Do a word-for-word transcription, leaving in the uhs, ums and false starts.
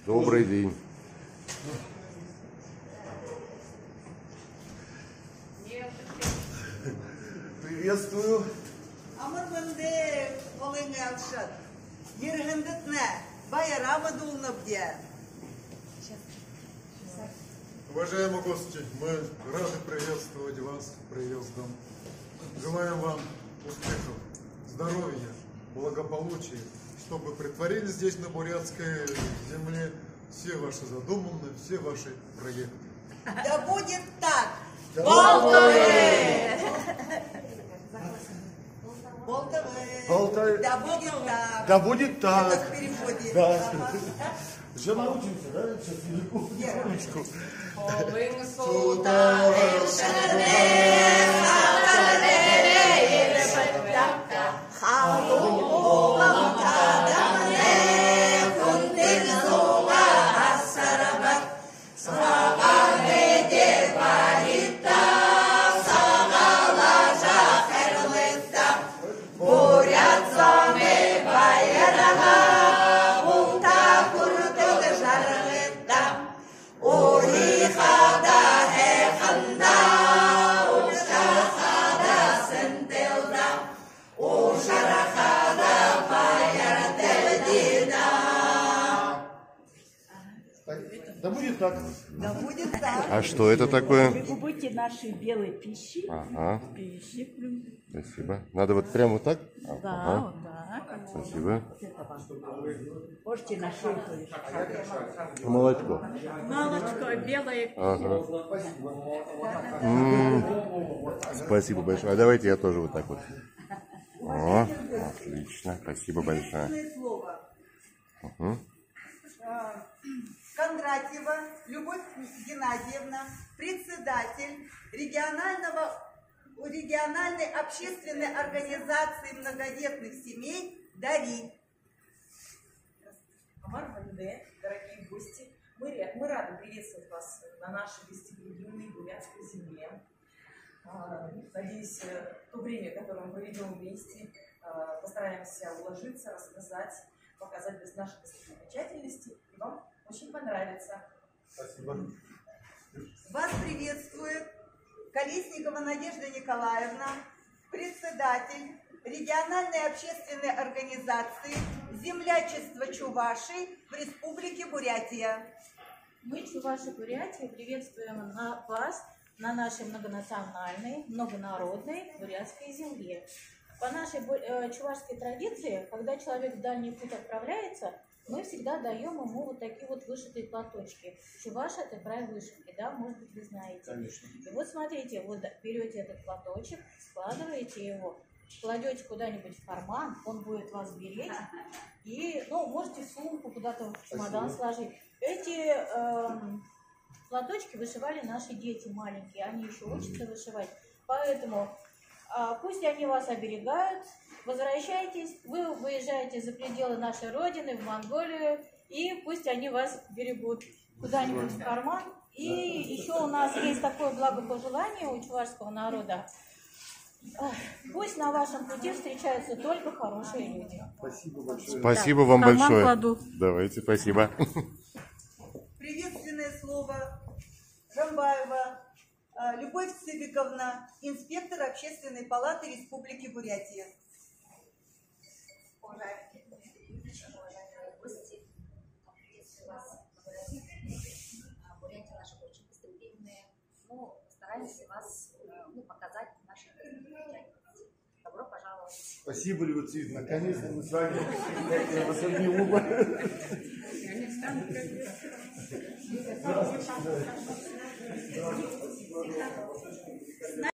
Добрый день. Приветствую. Амурманде, Олег Алшат. Ергендетне, Байрама Дулнабдя. Уважаемые гости, мы рады приветствовать вас приездом. Желаем вам успехов, здоровья, благополучия, чтобы притворились здесь, на бурятской земле, все ваши задуманные, все ваши проекты. Да будет так! Болтове! Болтове! Болтове! Да будет так! Да будет так! Это в переводе. Да. Ага. Уже научимся, да? Сейчас секундочку. Да будет так. Да будет так! А что это такое? Вы будете нашей белой пищи. Ага, Пищи. спасибо. Надо вот прямо вот так? Да, Ага, вот так. спасибо. Можете на шею повешать. Молочко. Молочко белое. Ага. М, Спасибо большое. А давайте я тоже вот так вот. О, отлично. Спасибо большое. Приветственное слово. Угу. А, Кондратьева Любовь Геннадьевна, председатель регионального, региональной общественной организации многодетных семей «Дари». Амурманде, дорогие гости, мы, ря- мы рады приветствовать вас на нашей гостеприимной бурятской земле. А, Надеюсь, э, то время, которое мы проведем вместе, а, постараемся уложиться, рассказать, показать без нашей достопримечательности, и вам очень понравится. Спасибо. Вас приветствует Колесникова Надежда Николаевна, председатель региональной общественной организации «Землячество Чуваши» в Республике Бурятия. Мы, Чуваши Бурятии, приветствуем на вас на нашей многонациональной, многонародной бурятской земле. По нашей бу- э, чувашской традиции, когда человек в дальний путь отправляется, мы всегда даем ему вот такие вот вышитые платочки. Чуваш — это край вышивки, да, может быть, вы знаете. Конечно. И вот смотрите, вот берете этот платочек, складываете его, кладете куда-нибудь в карман, он будет вас беречь, и, ну, можете в сумку куда-то в чемодан сложить. Эти эм, платочки вышивали наши дети маленькие, они еще учатся вышивать, поэтому а, пусть они вас оберегают, возвращайтесь, вы выезжаете за пределы нашей родины, в Монголию, и пусть они вас берегут куда-нибудь в карман. И еще у нас есть такое благопожелание у чувашского народа. Ах, пусть на вашем пути встречаются только хорошие люди. Спасибо большое. Спасибо вам карман большое. кладу. Давайте, спасибо. Приветственное слово Жамбаева а, Любовь Цыбиковна, инспектор Общественной палаты Республики Бурятия. Уважаемые гости, приветствую вас в Бурятии. Бурятия наша очень гостеприимная. Ну, стараемся вас ну, показать наши достопримечательности. Добро пожаловать. Спасибо, Любовь Цветовна. Наконец-то мы с вами в последний убор.